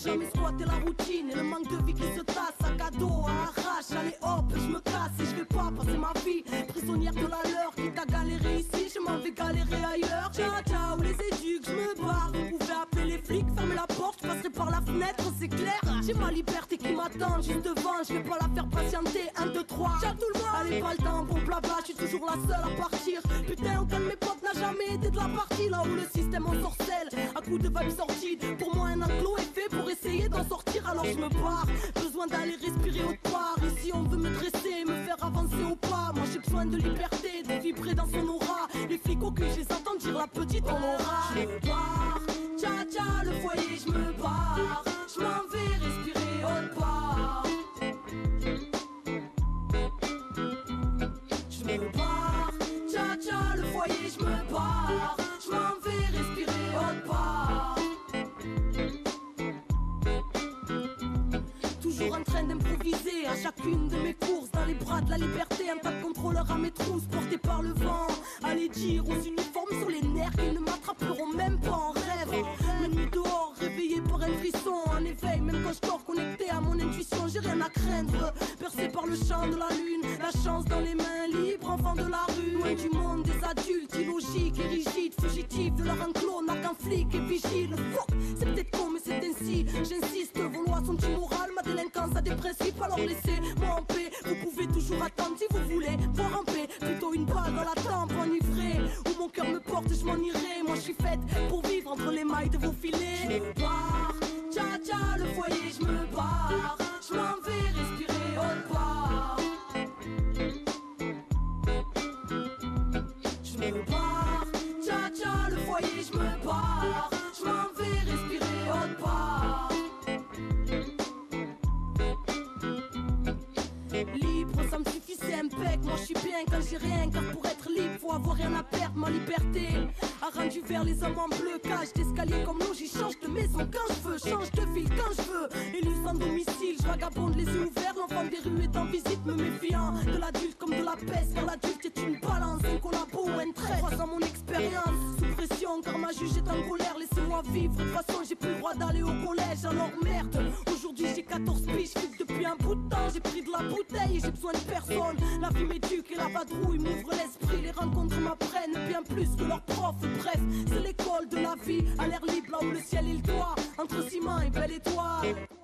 jamais squatté la routine et le manque de vie qui se tasse. Sac à dos, à arrache, allez hop, je me casse et je vais pas passer ma vie prisonnière de la leur. Quitte à galérer ici, je m'en vais galérer ailleurs. Ciao ciao les éduques, je me barre. Vous pouvez appeler les flics, fermez la porte, je passerai par la fenêtre, c'est clair. J'ai ma liberté qui m'attend juste devant, je vais pas la faire patienter. 1, 2, 3, ciao tout le monde. Allez pas le temps, bon blabla, je suis toujours la seule à partir. Putain, aucun de mes potes n'a jamais été de la partie. Là où le système en sorcelle, à coup de vibes sorties. Pour moi un enclos est fait pour essayer d'en sortir, alors je me barre. Besoin d'aller respirer autre part. Ici on veut me dresser, me faire avancer au pas. Moi j'ai besoin de liberté, de vibrer dans son aura. Les flics au cul, je les entends dire la petite on aura. Je me barre, tcha tcha le foyer, je me barre. Je m'en vais respirer autre part. Je me barre, tcha tcha le foyer, je me barre. Je m'en vais respirer autre part. Toujours en train d'improviser à chacune de mes courses. Dans les bras de la liberté, un tas de contrôleurs à mes trousses, portés par le vent. Allez dire aux uniformes sur les nerfs qu'ils ne m'attraperont même pas en rêve. La nuit dehors, réveillé par un frisson. En éveil, même quand je dors connecté à mon intuition, j'ai rien à craindre. Percé par le champ de la lune, la chance dans les mains, libre, enfant de la rue. Loin du monde des adultes, illogiques et rigides, fugitifs de leur enclos, n'a qu'un flic et vigile. Fuck, c'est peut-être con mais c'est ainsi, j'insiste, vos lois sont immorales, ma délinquance a des principes, alors laissez-moi en paix. Vous pouvez toujours attendre si vous voulez voir en paix, plutôt une balle dans la tempe enivrée. Où mon cœur me porte, je m'en irai. Moi je suis faite pour vivre entre les mailles de vos filets. Je me barre, tcha tcha le foyer, je me barre. Je m'en vais respirer autre part. Je me barre, tcha tcha le foyer, je me barre. Je m'en vais respirer autre part. Libre, ça me suffit, c'est impec. Moi je suis bien quand j'ai rien, car pour être libre, faut avoir rien à perdre. Ma liberté a rendu vers les hommes en bleu. Cage d'escalier comme l'eau, j'y change de maison quand je veux. Change de ville quand je veux. Élu sans domicile, je vagabonde les yeux ouverts. L'enfant des rues est en visite, me méfiant de l'adulte comme de la peste. Car l'adulte est une balance, un collabo ou un trait. Croisant mon expérience, sous pression, car ma juge est en colère. Laissez-moi vivre, de toute façon j'ai plus le droit d'aller au collège. Alors merde, aujourd'hui j'ai 14 piges, fume depuis un bout de temps. J'ai pris de la bouteille et j'ai besoin de personne. La vie m'éduque et la vadrouille m'ouvre l'esprit. Les rencontres m'apprennent bien plus que leurs profs. Bref, c'est l'école de la vie, à l'air libre là où le ciel est le toit. Entre ciment et belle étoile.